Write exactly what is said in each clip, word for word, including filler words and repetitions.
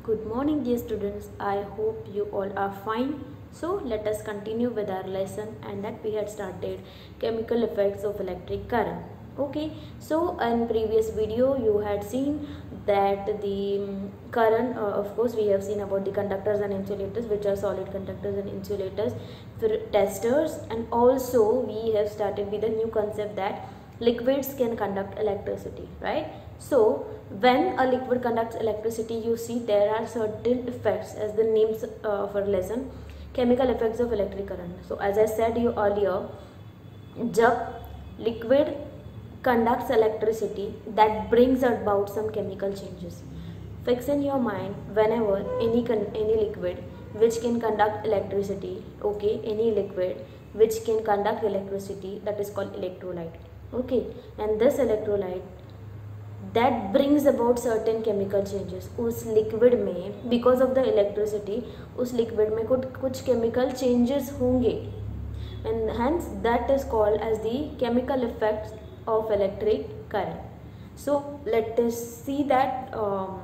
Good morning, dear students. I hope you all are fine. So let us continue with our lesson, and that we had started chemical effects of electric current. Okay, so in previous video you had seen that the um, current, uh, of course we have seen about the conductors and insulators, which are solid conductors and insulators, for testers, and also we have started with a new concept that liquids can conduct electricity, right? So when a liquid conducts electricity, you see there are certain effects, as the names uh, of our lesson, chemical effects of electric current. So as I said you earlier, जब liquid conducts electricity, that brings about some chemical changes. Fix in your mind, whenever any any liquid which can conduct electricity, okay, any liquid which can conduct electricity, that is called electrolyte. Okay, and this electrolyte that brings about certain chemical changes. उस liquid में because of the electricity उस liquid में कुछ कुछ chemical changes होंगे, and hence that is called as the chemical effects of electric current. So let us see that um,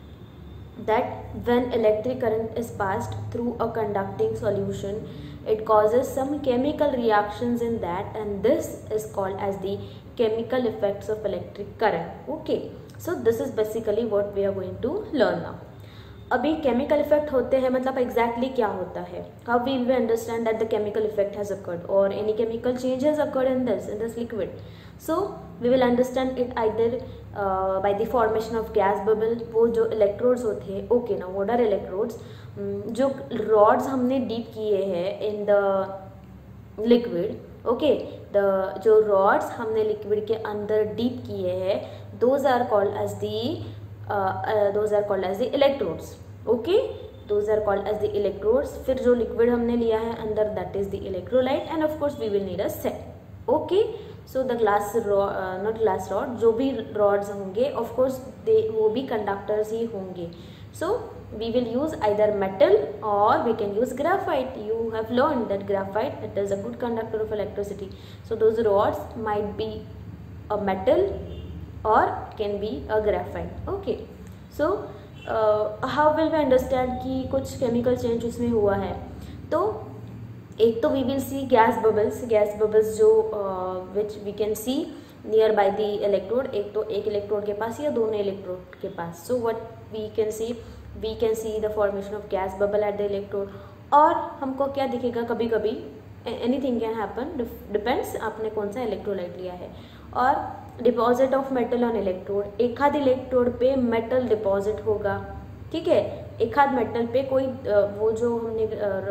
that when electric current is passed through a conducting solution, it causes some chemical reactions in that, and this is called as the chemical effects of electric current. Okay, so this is basically what we are going to learn now. अभी chemical effect होते हैं, मतलब exactly क्या होता है? How will we understand that the chemical effect has occurred or any chemical change has occurred in this in this liquid? So we will understand it either uh, by the formation of gas bubble. वो जो electrodes होते हैं, okay ना, what are electrodes? जो rods हमने deep किए हैं in the liquid, okay, the जो rods हमने liquid के अंदर deep किए हैं, those are called as the uh, uh, those are called as the electrodes. Okay, those are called as the electrodes. फिर जो liquid हमने लिया है अंदर, that is the electrolyte, and of course we will need a set. Okay, so the glass rod, uh, not glass rod, जो भी rods होंगे, of course they वो भी conductors ही होंगे. So we will use either metal or we can use graphite. You have learned that graphite, it is a good conductor of electricity. So those rods might be a metal or can be a graphite. Okay, so uh, how will we understand कि कुछ chemical change उसमें हुआ है? तो एक तो we will see gas bubbles, gas bubbles जो uh, which we can see near by the electrode. एक तो एक electrode के पास या दोनों electrode के पास. So what we can see, we can see the formation of gas bubble at the electrode. और हमको क्या दिखेगा, कभी कभी anything can happen, depends आपने कौन सा electrolyte लिया है. और deposit of metal on electrode, एक आध इलेक्ट्रोड पे मेटल डिपॉजिट होगा, ठीक है, एक आध मेटल पे कोई वो जो हमने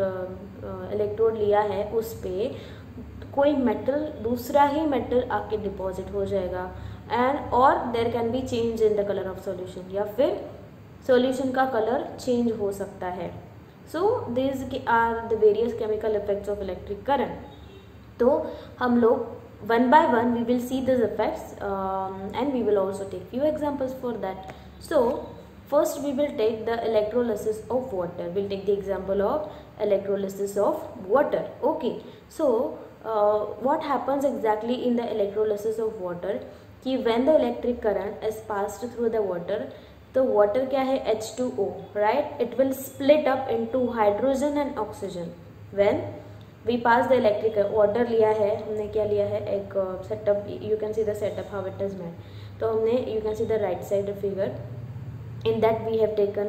इलेक्ट्रोड लिया है उस पे कोई मेटल, दूसरा ही मेटल आके डिपॉजिट हो जाएगा. एंड और there can be change in the colour of solution, या फिर सॉल्यूशन का कलर चेंज हो सकता है. So this are the various chemical effects of electric current. तो हम लोग one by one we will see these effects, um, and we will also take few examples for that. So first we will take the electrolysis of water. We'll take the example of electrolysis of water. Okay, so uh, what happens exactly in the electrolysis of water कि when the electric current is passed through the water, तो water क्या है, H two O, right? It will split up into hydrogen and oxygen. When we pass the electric water लिया है हमने, क्या लिया है, एक setup, you can see the setup how it is made. तो हमने, you can see the right side figure, in that we have taken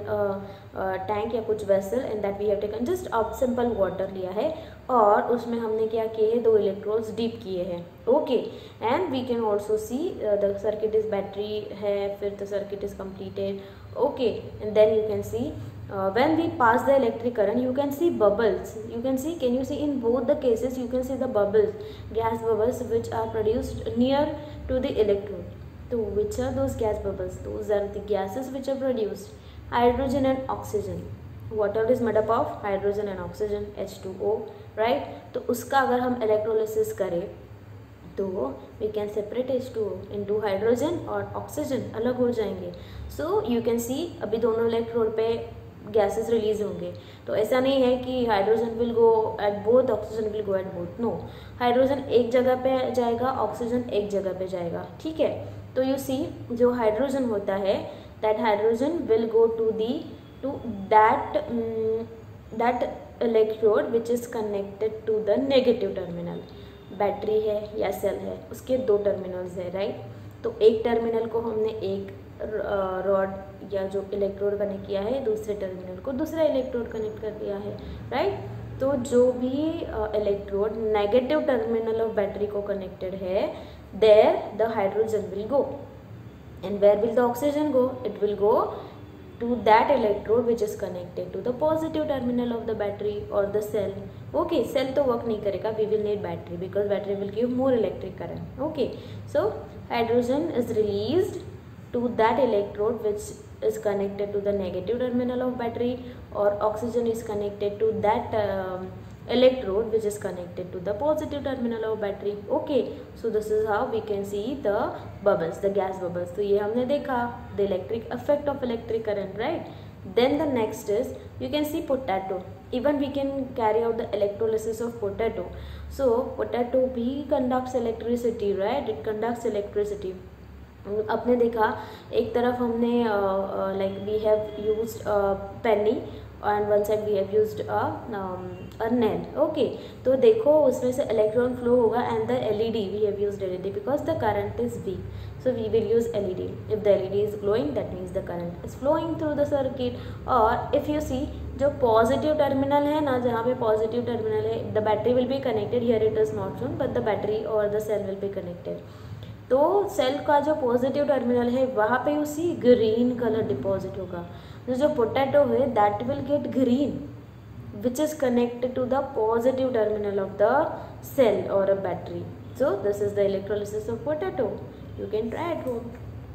tank या कुछ vessel, in that we have taken just a simple water लिया है, और उसमें हमने क्या किए हैं, दो इलेक्ट्रोड्स डीप किए हैं. Okay, and we can also see the circuit is battery है, फिर the circuit is completed. Okay, and then you can see Uh, when we pass the electric current, you can see bubbles. You can see, can you see in both the cases, you can see the bubbles, gas bubbles which are produced near to the electrode. So which are those gas bubbles? Those are the gases which are produced, hydrogen and oxygen. Water is made up of hydrogen and oxygen, H two O, right? तो उसका अगर हम electrolysis करें तो we can separate H two O into hydrogen और oxygen, अलग हो जाएंगे. So you can see अभी दोनों electrode पे गैसेस रिलीज होंगे. तो ऐसा नहीं है कि hydrogen will go at both, oxygen will go at both. No, hydrogen एक जगह पे जाएगा, ऑक्सीजन एक जगह पे जाएगा, ठीक है. तो यू सी जो हाइड्रोजन होता है, that hydrogen will go to the to that um, that electrode which is connected to the negative terminal. Battery है या सेल है, उसके दो टर्मिनल्स है, राइट. तो एक टर्मिनल को हमने एक रॉड या जो इलेक्ट्रोड कनेक्ट किया है, दूसरे टर्मिनल को दूसरा इलेक्ट्रोड कनेक्ट कर दिया है, राइट. तो जो भी electrode negative terminal of battery को कनेक्टेड है, there the hydrogen will go, and where will the oxygen go? It will go to that electrode which is connected to the positive terminal of the battery or the cell. Okay, cell तो work नहीं करेगा, we will need battery because battery will give more electric current. Okay, so hydrogen is released to that electrode which is connected to the negative terminal of battery, or oxygen is connected to that um, electrode which is connected to the positive terminal of battery. Okay, so this is how we can see the bubbles, the gas bubbles. तो ये हमने देखा the electric effect of electric current, right. Then the next is you can see potato. Even we can carry out the electrolysis of potato. So potato भी conducts electricity, right. It conducts electricity. आपने देखा एक तरफ हमने like we have used penny and one side we have used a um, a nail. Okay, तो देखो उसमें से इलेक्ट्रॉन फ्लो होगा, and the L E D we have used L E D because the current is weak, so we will use L E D. If the L E D is glowing, that means the current is flowing through the circuit. और if you see जो positive terminal है ना, जहाँ पे positive terminal है, the battery will be connected. Here it is not shown, but the battery or the cell will be connected. तो cell का जो पॉजिटिव टर्मिनल है वहाँ पे उसी ग्रीन कलर डिपॉजिट होगा. तो जो पोटैटो है that will get green which is connected to the positive terminal of the cell और a battery. So this is the electrolysis of potato. You can try at home.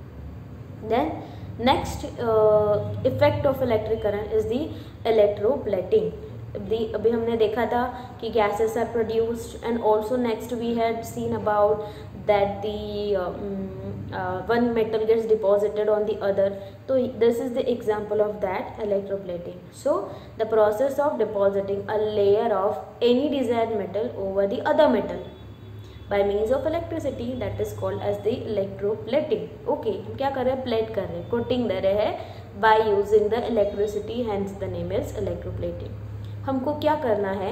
Then next effect of electric current is the electroplating. The अभी हमने देखा था कि gases are produced, and also next we had seen about that the um, uh, one metal gets deposited on the other. So this is the example of that electroplating. So the process of depositing a layer of any desired metal over the other metal by means of electricity, that is called as the electroplating. Okay, हम क्या कर रहे हैं? Plate कर रहे हैं, coating दे रहे हैं by using the electricity, hence the name is electroplating. हमको क्या करना है?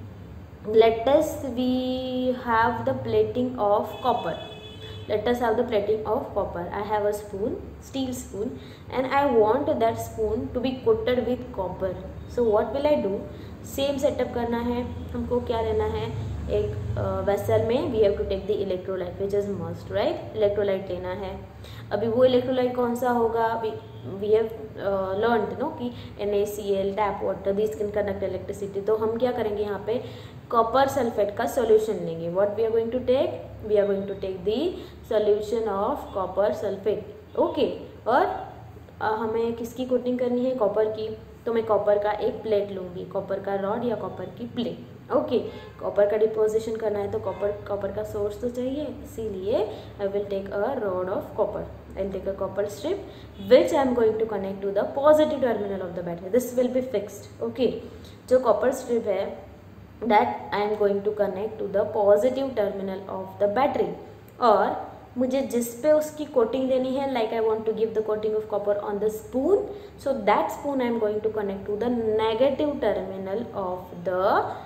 Let us we have the plating of copper. Let us have the plating of copper. I have a spoon, steel spoon, and I want that spoon to be coated with copper. So what will I do? Same setup करना है. हमको क्या लेना है? एक vessel में we have to take the electrolyte which is must, right? electrolyte लेना है. अभी वो electrolyte कौन सा होगा? we we have uh, learned no कि NaCl, tap water, these can conduct electricity. तो हम क्या करेंगे यहाँ पे? कॉपर सल्फेट का सॉल्यूशन लेंगे. What we are going to take? We are going to take the solution of copper sulphate. Okay, और आ, हमें किसकी कोटिंग करनी है? कॉपर की. तो मैं कॉपर का एक प्लेट लूँगी, कॉपर का रॉड या कॉपर की प्लेट. ओके, कॉपर का डिपोजिशन करना है तो कॉपर कॉपर का सोर्स तो चाहिए, इसीलिए I will take a rod of copper. I will take a copper strip which I am going to connect to the positive terminal of the battery. This will be fixed. Okay, जो copper strip है that I am going to connect to the positive terminal of the battery. और मुझे जिस पे उसकी coating देनी है, like I want to give the coating of copper on the spoon, so that spoon I am going to connect to the negative terminal of the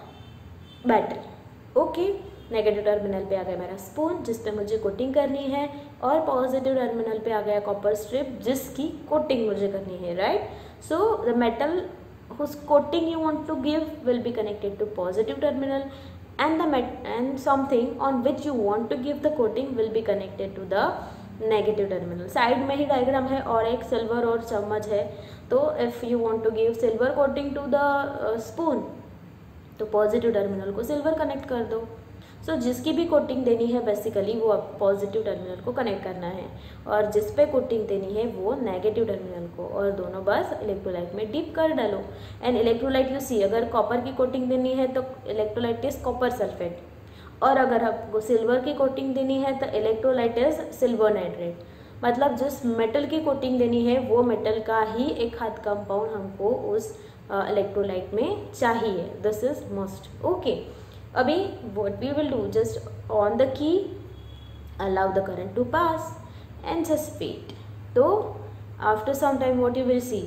battery. Okay, negative terminal पे आ गया मेरा spoon जिस पे मुझे coating करनी है, और पॉजिटिव टर्मिनल पे आ गया कॉपर स्ट्रिप जिसकी कोटिंग मुझे करनी है, right. So the metal whose coating you want to give will be connected to positive terminal, and the met and something on which you want to give the coating will be connected to the negative terminal. Side में ही diagram है और एक silver और चम्मच है. तो if you want to give silver coating to the uh, spoon, तो पॉजिटिव टर्मिनल को सिल्वर कनेक्ट कर दो. सो so, जिसकी भी कोटिंग देनी है बेसिकली वो आप पॉजिटिव टर्मिनल को कनेक्ट करना है, और जिस पे कोटिंग देनी है वो नेगेटिव टर्मिनल को, और दोनों बस इलेक्ट्रोलाइट में डिप कर डालो. एंड इलेक्ट्रोलाइट यू सी, अगर कॉपर की कोटिंग देनी है तो इलेक्ट्रोलाइट इज कॉपर सल्फेट, और अगर आपको सिल्वर की कोटिंग देनी है तो इलेक्ट्रोलाइट इज सिल्वर नाइट्रेट. मतलब जिस मेटल की कोटिंग देनी है वो मेटल का ही एक हाथ कंपाउंड हमको उस इलेक्ट्रोलाइट में चाहिए. This is must. ओके, अभी what we will do, just on the key allow the current to pass and just wait. तो after some time what you will see,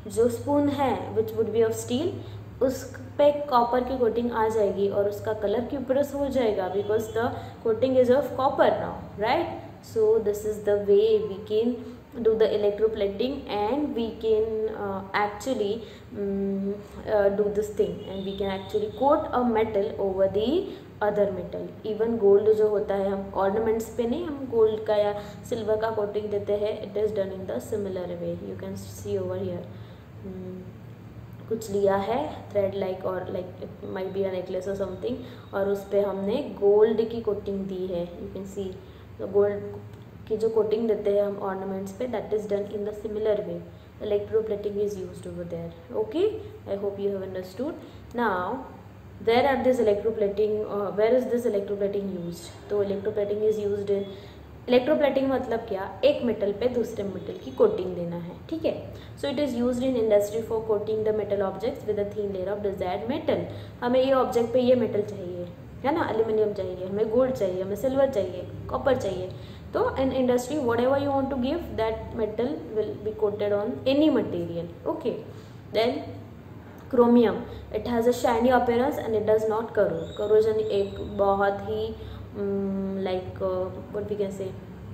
जो स्पून है which would be of steel, उस पे copper की coating आ जाएगी और उसका colour cuprous हो जाएगा because the coating is of copper now, right. So this is the way we can do the electroplating and we can uh, actually um, uh, do this thing and we can actually coat a metal over the other metal. even gold जो होता है हम ornaments पे नहीं, हम gold का या silver का coating देते हैं. it is done in the similar way. you can see over here. um, कुछ लिया है thread like और like it might be a necklace or something और उस पर हमने gold की coating दी है. you can see the gold की जो कोटिंग देते हैं हम ऑर्नामेंट्स पे, that is done in the similar way. Electroplating is used over there. Okay, I hope you have understood. Now where are this electroplating, where is this electroplating used? तो electroplating is used in, electroplating मतलब क्या, एक metal पे दूसरे metal की coating देना है, ठीक है. So it is used in industry for coating the metal objects with a thin layer of desired metal. हमें ये ऑब्जेक्ट पे ये मेटल चाहिए, है ना, एल्यूमिनियम चाहिए, हमें गोल्ड चाहिए, हमें सिल्वर चाहिए, कॉपर चाहिए. तो in industry whatever you want to give, that metal will be coated on any material. okay, then chromium, it has a shiny appearance and it does not corrode. corrosion एक बहुत ही um, like uh, what we can say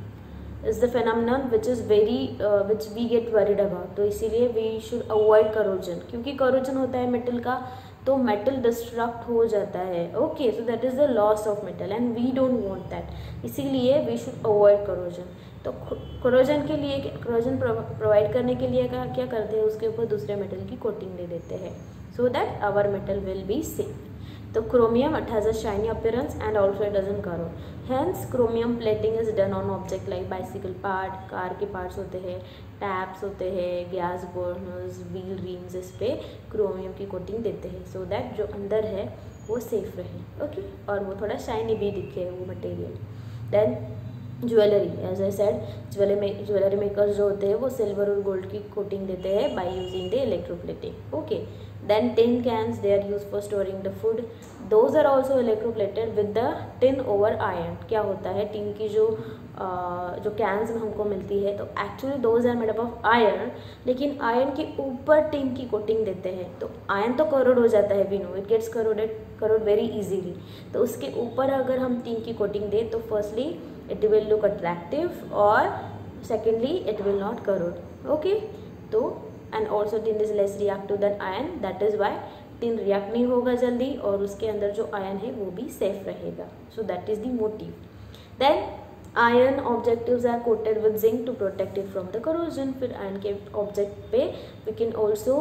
is the phenomenon which is very uh, which we get worried about. तो इसीलिए we should avoid corrosion, क्योंकि corrosion होता है metal का तो metal destruct हो जाता है. Okay, so that is the loss of metal and we don't want that. इसीलिए वी शुड अवॉइड करोजन. तो करोजन के लिए, करोजन प्रोवाइड करने के लिए क्या क्या करते हैं, उसके ऊपर दूसरे मेटल की कोटिंग दे देते हैं so that our metal will be safe. तो chromium, it has a shiny appearance and also it doesn't corrode. Hence chromium plating is done on object like bicycle part, car के parts होते हैं, taps होते हैं, gas Berners, wheel RIMS, इस पे chromium की coating देते हैं सो so दैट जो अंदर है वो सेफ रहे. ओके, और वो थोड़ा शाइनी भी दिखे वो material. Then jewellery, as I said, jewellery में ज्वेलरी मेकर्स जो होते हैं वो सिल्वर और गोल्ड की कोटिंग देते हैं by using the electroplating. Okay, then tin cans, they are used for storing the food. those are also electroplated with the tin over iron. क्या होता है, टिन की जो uh, जो कैंस में हमको मिलती है तो actually those are made up of iron, लेकिन आयरन के ऊपर टिन की कोटिंग देते हैं तो आयरन तो करोड हो जाता है, we know it gets corroded corrode very easily. तो उसके ऊपर अगर हम टिन की कोटिंग दें तो firstly it will look attractive और secondly it will not corrode. Okay, तो and also tin is less reactive than iron, that is why tin react नहीं होगा जल्दी और उसके अंदर जो आयरन है वो भी सेफ रहेगा. So that is the motive. Then iron objectives are coated with zinc to protect it from the corrosion. फिर आयरन के ऑब्जेक्ट पे we can also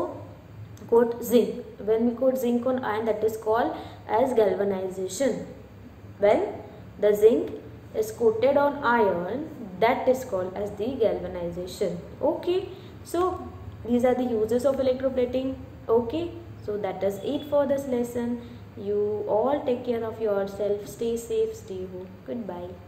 coat zinc. When we coat zinc on iron, that is called as galvanization. When the zinc is coated on iron, that is called as the galvanization. Okay, so these are the uses of electroplating. Okay, so that is it for this lesson. You all take care of yourself, stay safe, stay home. Goodbye.